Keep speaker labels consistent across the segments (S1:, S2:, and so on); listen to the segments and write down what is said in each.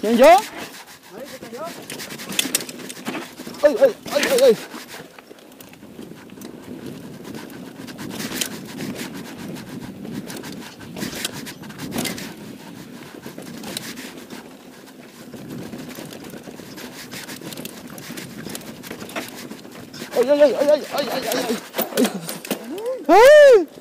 S1: ¿Quién, yo?
S2: Ahí se cayó.
S1: ¡Ay, ay, ay, ay, ay! ¡Ay, ay, ay, ay, ay, ay, ay, ay! ¡Ay!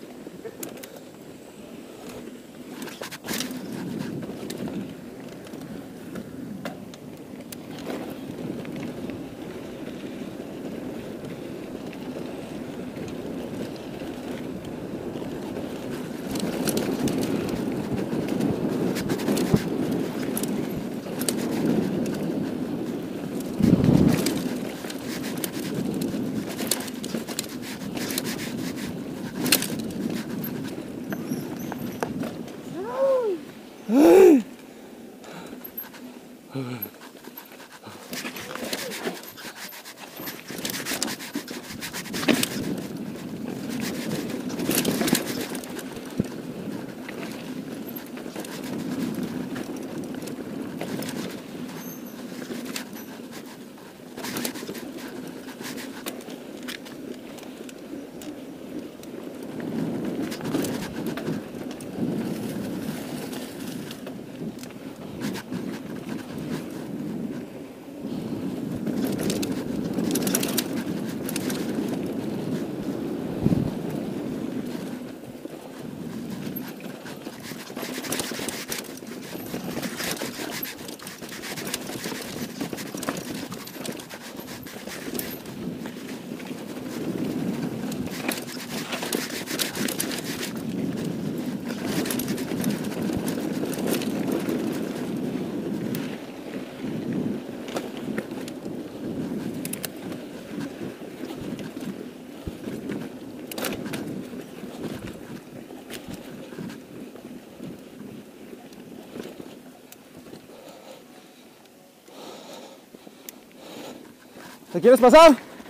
S1: ¿Te quieres pasar?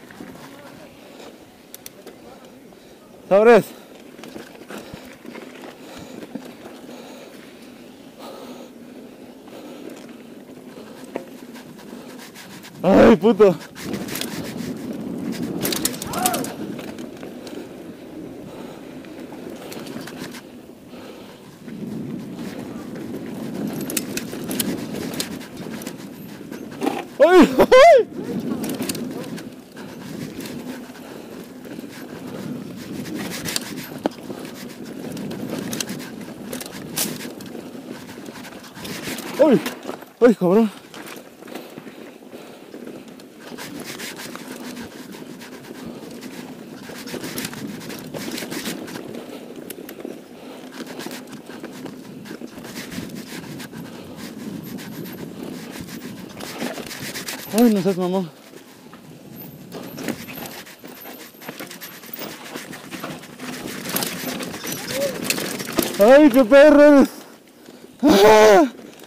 S1: ¿Sabres? ¡Ay, puto! ¡Ay! ¡Ay! ¡Ay! ¡Ay, cabrón! ¡Ay, no seas mamón! ¡Ay, qué perro! ¡Ah!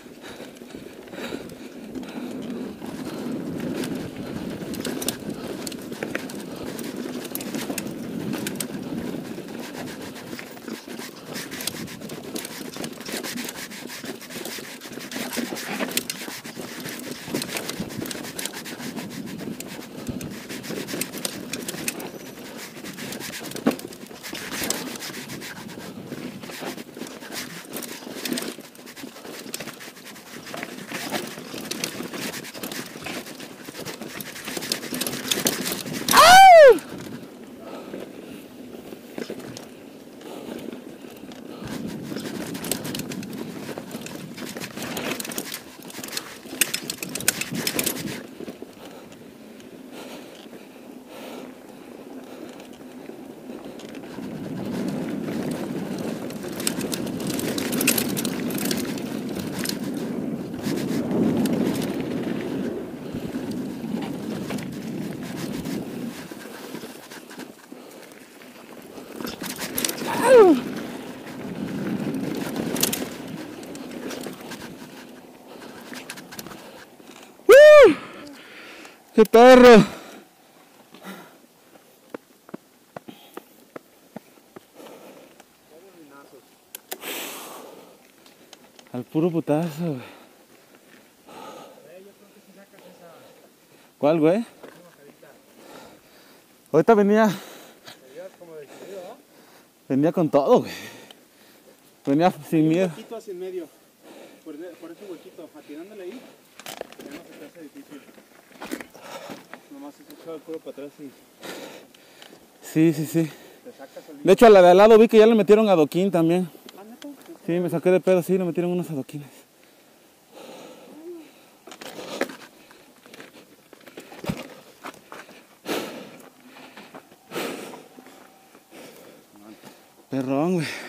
S1: ¡Qué perro! Al puro putazo, güey. ¿Cuál, güey? Ahorita venía con todo, güey. Venía sin miedo.
S2: Un huequito hacia el medio. Por ese huequito, atirándole ahí, ya no se te hace difícil. Nomás se echó el cuero para atrás y...
S1: Sí. De hecho, a la de al lado vi que ya le metieron adoquín también.
S2: ¿Ah, neta?
S1: Sí, me saqué de pedo, sí, le metieron unos adoquines. Perrón, güey.